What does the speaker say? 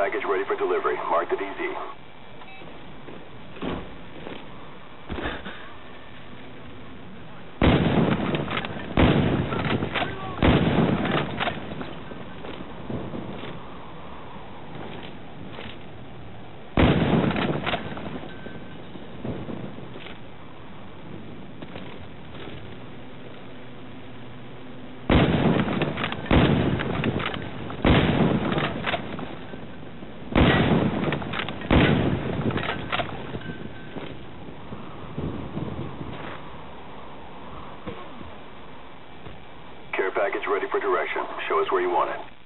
package ready for delivery. Mark the DZ. Care package ready for direction. Show us where you want it.